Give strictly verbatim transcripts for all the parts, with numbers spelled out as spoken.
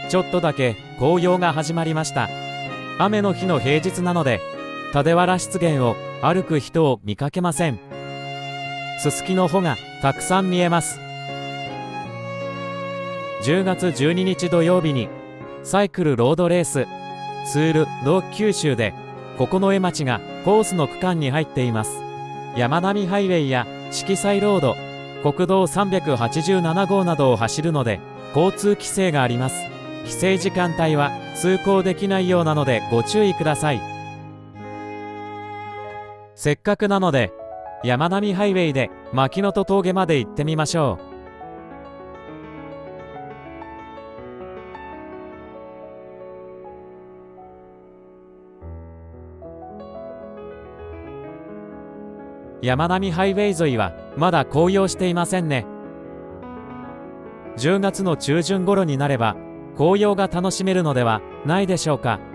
ちょっとだけ紅葉が始まりました。雨の日の平日なので、蓼原湿原を歩く人を見かけません。ススキの穂がたくさん見えます。じゅうがつじゅうににち土曜日にサイクルロードレースツール・ド・九州で九重町がコースの区間に入っています。山並ハイウェイや色彩ロード、国道さんびゃくはちじゅうななごうなどを走るので交通規制があります。規制時間帯は通行できないようなのでご注意ください。せっかくなので山並ハイウェイで牧の戸峠まで行ってみましょう。山並ハイウェイ沿いはまだ紅葉していませんね。じゅうがつの中旬頃になれば紅葉が楽しめるのではないでしょうか。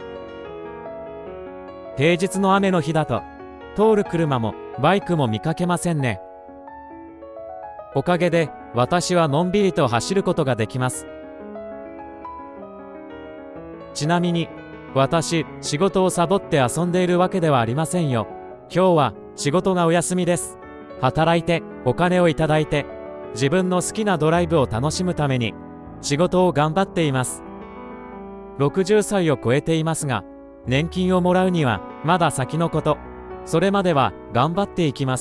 平日の雨の日だと通る車もバイクも見かけませんね。おかげで私はのんびりと走ることができます。ちなみに私、仕事をサボって遊んでいるわけではありませんよ。今日は仕事がお休みです。働いてお金をいただいて自分の好きなドライブを楽しむために仕事を頑張っています。ろくじゅっさいを超えていますが、年金をもらうにはまだ先のこと。それまでは頑張っていきます。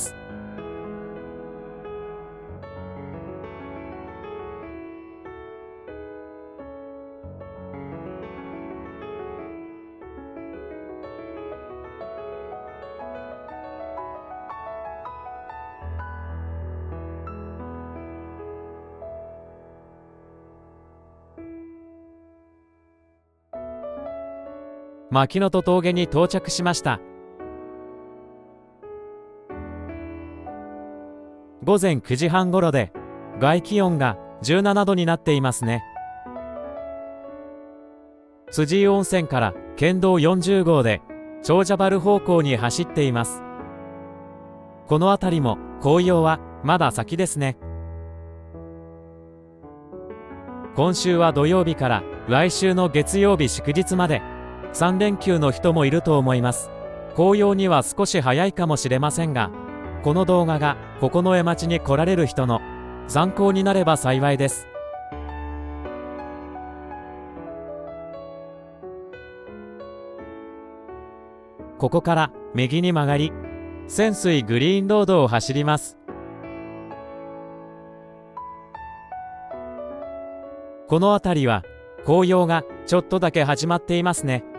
牧の戸峠に到着しました。ごぜんくじはん頃で外気温がじゅうななどになっていますね。辻井温泉から県道よんじゅうごうで長者原方向に走っています。この辺りも紅葉はまだ先ですね。今週は土曜日から来週の月曜日祝日までさんれんきゅうの人もいると思います。紅葉には少し早いかもしれませんが、この動画が九重町に来られる人の参考になれば幸いです。ここから右に曲がり、泉水グリーンロードを走ります。この辺りは紅葉がちょっとだけ始まっていますね。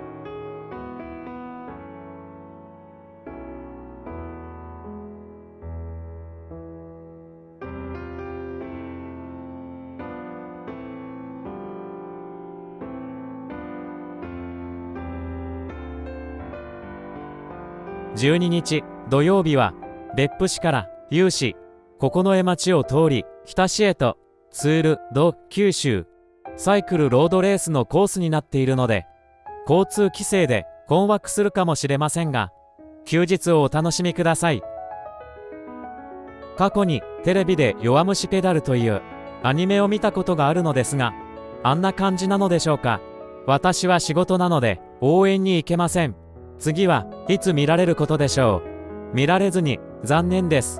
じゅうににち土曜日は別府市から有志九重町を通り日田市へとツール・ド・九州サイクルロードレースのコースになっているので、交通規制で困惑するかもしれませんが、休日をお楽しみください。過去にテレビで弱虫ペダルというアニメを見たことがあるのですが、あんな感じなのでしょうか。私は仕事なので応援に行けません。次はいつ見られることでしょう。見られずに残念です。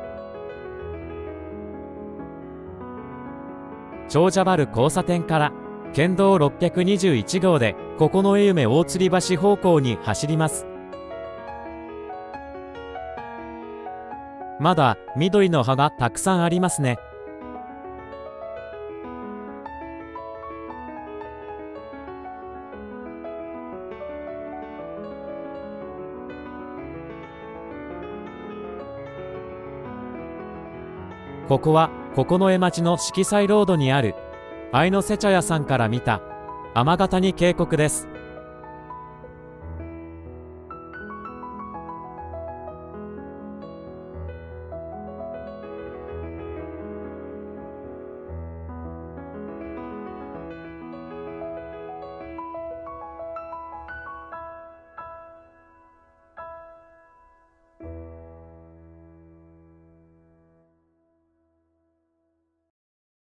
長者原交差点から県道ろっぴゃくにじゅういちごうで九重夢大吊橋方向に走ります。まだ緑の葉がたくさんありますね。ここは九重町の色彩ロードにある愛の瀬茶屋さんから見た天ヶ谷渓谷です。